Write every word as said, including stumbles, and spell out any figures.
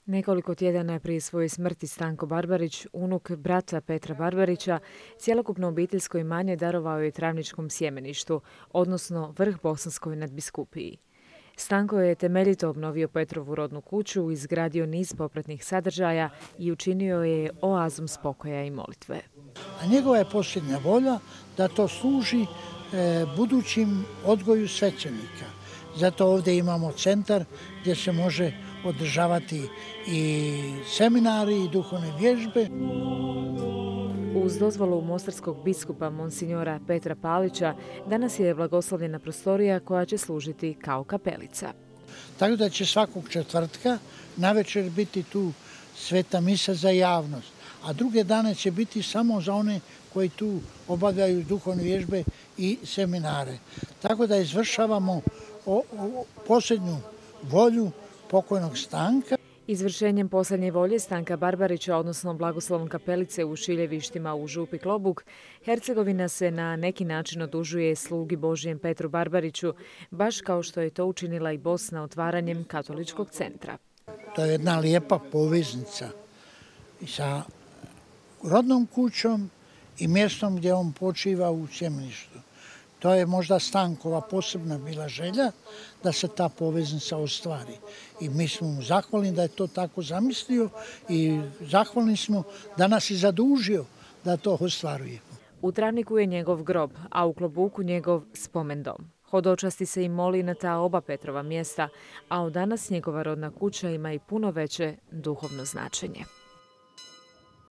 Nekoliko tjedana prije svoje smrti Stanko Barbarić, unuk brata Petra Barbarića, cjelokupno obiteljsko imanje darovao je Travničkom sjemeništu, odnosno Vrh Bosanskoj nadbiskupiji. Stanko je temeljito obnovio Petrovu rodnu kuću, izgradio niz popratnih sadržaja i učinio je oazom spokoja i molitve. A njegova je posljednja volja da to služi e, budućim odgoju svećenika. Zato ovdje imamo centar gdje se može održavati i seminari i duhovne vježbe. Uz dozvolu mostarskog biskupa monsinjora Petra Palića danas je blagoslovljena prostorija koja će služiti kao kapelica. Tako da će svakog četvrtka navečer biti tu sveta misa za javnost, a druge dane će biti samo za one koji tu obavljaju duhovne vježbe i seminare. Tako da izvršavamo o, o, posljednju volju pokojnog Stanka. Izvršenjem posljednje volje Stanka Barbarića, odnosno blagoslovom kapelice u Šiljevištima u župi Klobuk, Hercegovina se na neki način odužuje slugi Božijem Petru Barbariću, baš kao što je to učinila i Bosna otvaranjem katoličkog centra. To je jedna lijepa poveznica sa rodnom kućom i mjestom gdje on počiva u sjemeništu. To je možda Stankova posebna bila želja da se ta poveznica ostvari. I mi smo mu zahvalni da je to tako zamislio i zahvalni smo da nas i zadužio da to ostvarujemo. U Travniku je njegov grob, a u Klobuku njegov spomen dom. Hodočasti se i moli na ta oba Petrova mjesta, a od danas njegova rodna kuća ima i puno veće duhovno značenje.